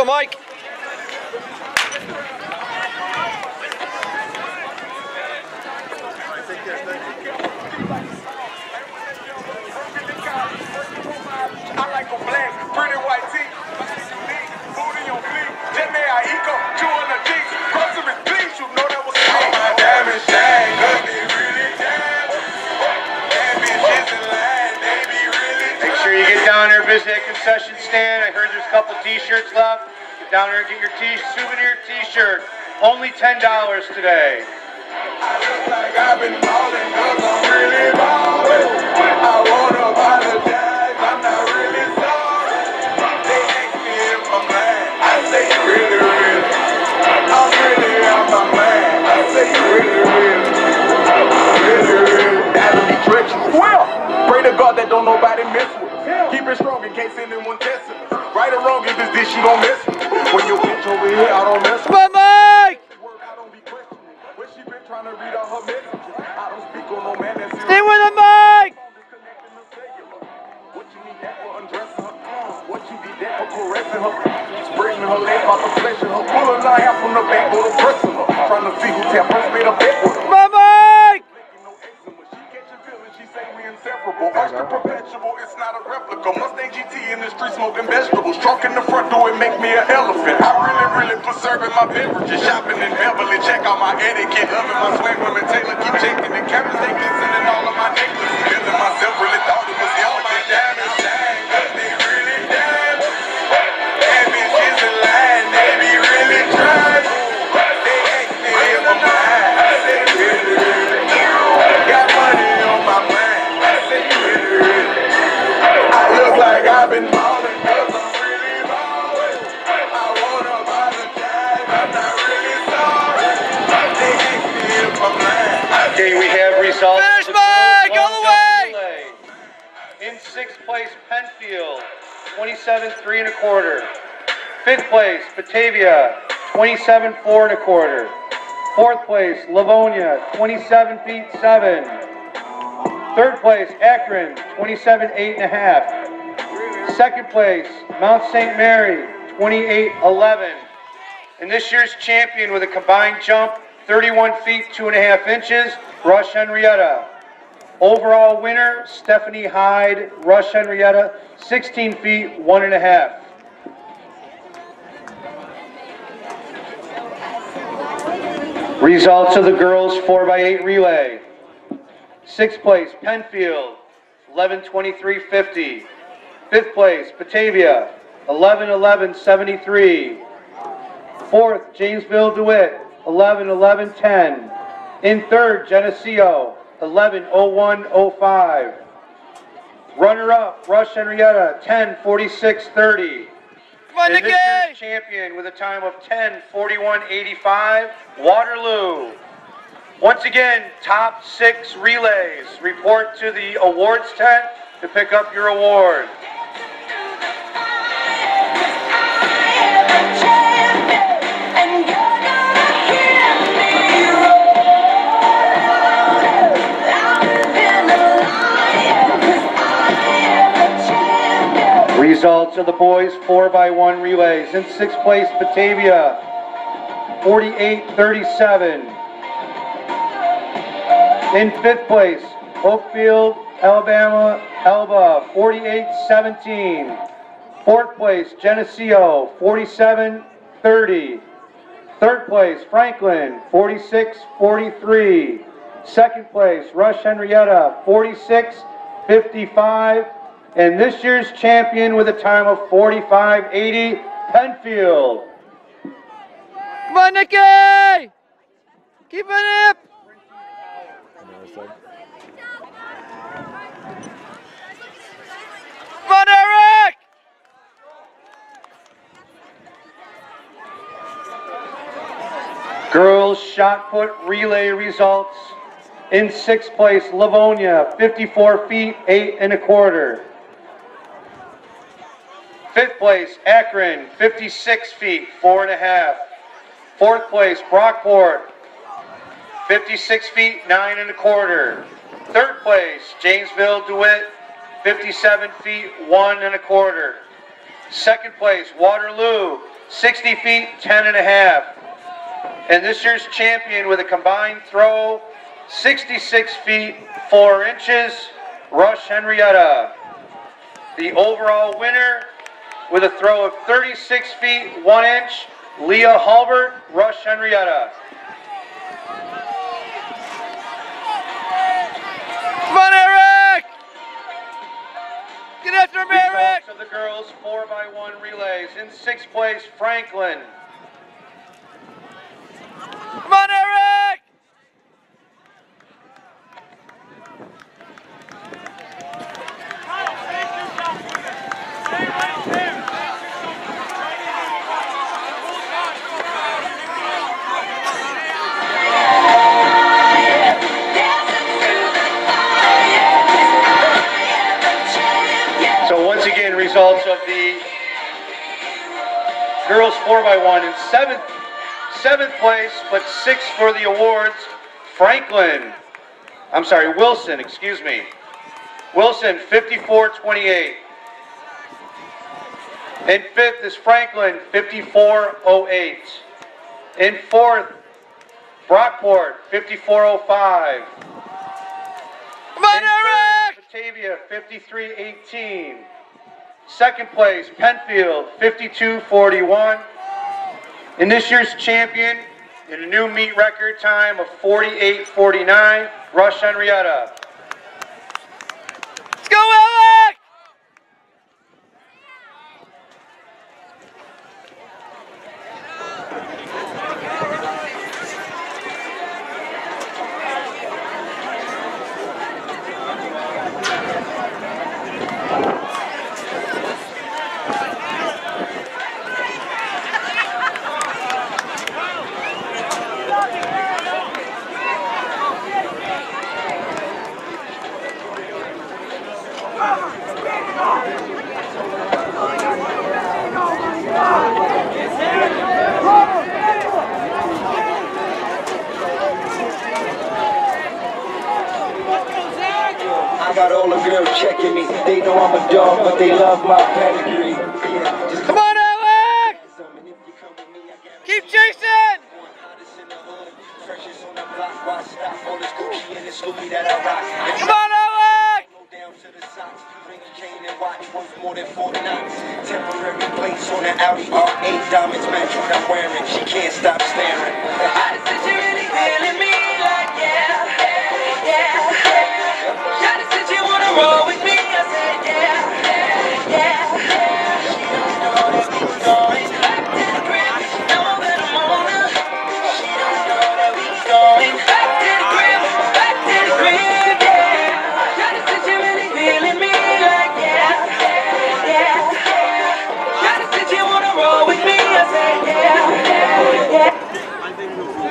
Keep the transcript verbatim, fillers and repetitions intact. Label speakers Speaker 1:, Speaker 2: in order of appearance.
Speaker 1: Mike.
Speaker 2: I like a black, pretty white tee. Booty on fleek. Jimmy, I eco, chewing the cheeks. Groceries, please, you know that was me. All my diamonds shine, cause they really damn. Bad bitches in line, they be really damn.
Speaker 3: Make sure you get down there, visit that concession stand. I heard there's a couple t-shirts left. Get down there and get your t souvenir t-shirt. Only ten dollars today.
Speaker 2: I look like I've been ballin', cause I'm really ballin'. I wanna apologize, I'm not really sorry. They ask me if I'm lying, I say really, really. I'm really out my mind, I say really, really. Really, really. That'll be treacherous. Well, pray to God that don't nobody mess with us. Keep it strong in case anyone tests it. Right or wrong, if it's this, you don't mess with me. When you bitch over here, I don't mess with
Speaker 1: Come on, Mike!
Speaker 2: I don't be questioning. When she been trying to read all her messages, I don't speak on no man that's
Speaker 1: Stay with him, Mike!
Speaker 2: What you need that for undressing her? What you need that for caressing her? Spreading her legs out the flesh of her. Pulling her hair from the back with a pressing her. Trying to see who tap first made a bet with her.
Speaker 1: Come on, Mike!
Speaker 2: She catch a feeling, she say we inseparable. Urge the perpetual, it's not a replica. Mustang G T in the street smoking vegetables. Trunk in the front door, it make me an elephant. I really, really preserving my beverages. Shopping in Beverly, check out my etiquette. Loving my swing women, Taylor keep checking the cameras. They glistening all of my necklaces. Feeling myself, really thought it was yellow. My diamonds shine, cause they really damn. Bad bitches in line, they be really trying. They ask me if I'm lying, I say really, really. Got money on my mind, I say really, really. I look like I've been ballin', cause I'm really ballin'. I wanna apologize, I'm not really sorry. They ask me if I'm lying.
Speaker 3: Okay, we have results.
Speaker 1: Finish, Mike, all the way!
Speaker 3: In sixth place, Penfield, twenty-seven three and a quarter. Fifth place, Batavia, twenty-seven four and a quarter. Fourth place, Livonia, twenty-seven feet seven. Third place, Akron, twenty-seven eight and a half. Second place, Mount Saint Mary, twenty-eight eleven. And this year's champion with a combined jump, thirty-one feet two and a half inches, Rush-Henrietta. Overall winner, Stephanie Hyde, Rush-Henrietta, sixteen feet one and a half. Results of the girls four by eight relay. Sixth place, Penfield, eleven twenty-three fifty. Fifth place, Batavia, eleven eleven seventy-three. Fourth, Janesville DeWitt, eleven eleven ten. In third, Geneseo, eleven oh one oh five. Runner-up, Rush-Henrietta, ten forty-six thirty.
Speaker 1: Come on,
Speaker 3: And
Speaker 1: Nicky!
Speaker 3: this year's champion with a time of ten forty-one eighty-five, Waterloo. Once again, top six relays. Report to the awards tent to pick up your award. Results of the boys four by one relays. In sixth place, Batavia, forty-eight thirty-seven. In fifth place, Oakfield, Alabama, Elba, forty-eight seventeen. Fourth place, Geneseo, forty-seven thirty. Third place, Franklin, forty-six forty-three. Second place, Rush-Henrietta, forty-six fifty-five. And this year's champion with a time of forty-five eighty, Penfield.
Speaker 1: Come on, Nicky! Keep it up! Come on, Erik!
Speaker 3: Girls shot put relay results. In sixth place, Livonia, fifty-four feet, eight and a quarter. Fifth place, Akron, fifty-six feet, four and a half. Fourth place, Brockport, fifty-six feet, nine and a quarter. Third place, Janesville DeWitt, fifty-seven feet, one and a quarter. Second place, Waterloo, sixty feet, ten and a half. And this year's champion with a combined throw, sixty-six feet, four inches, Rush-Henrietta. The overall winner with a throw of thirty-six feet, one inch, Leah Halbert, Rush-Henrietta.
Speaker 1: Come on, Erik! Get after him, Erik!
Speaker 3: Results of the girls four by one relays. In sixth place, Franklin.
Speaker 1: Come on, Erik!
Speaker 3: So once again, results of the girls four by one in seventh, seventh place, but sixth for the awards, Franklin. I'm sorry, Wilson, excuse me. Wilson, fifty-four twenty-eight. In fifth is Franklin, fifty-four oh eight. In fourth, Brockport, fifty-four oh five.
Speaker 1: Come on,
Speaker 3: In
Speaker 1: Erik!
Speaker 3: third, Batavia, fifty-three eighteen. Second place, Penfield, fifty-two forty-one. And this year's champion, in a new meet record time of forty-eight forty-nine, Rush-Henrietta.
Speaker 1: Let's go, Alec!
Speaker 4: I got all the girls checking me. They know I'm a dog, but they love my pedigree. Yeah, just
Speaker 1: Come on, Alec! Keep chasing! Come on, Alec!
Speaker 4: More than forty knots. Temporary plates on the Audi R eight, diamonds match what I'm wearing. She can't stop staring. I said you really feeling me like yeah, yeah. Shawty said you wanna roll with me. I said yeah, yeah. She don't know that we going back to the crib. She know that I'm on her. She don't know that we going back to the crib, back to the crib, yeah. Shawty said you really feeling me like yeah. Roll with me, I say yeah, yeah, yeah.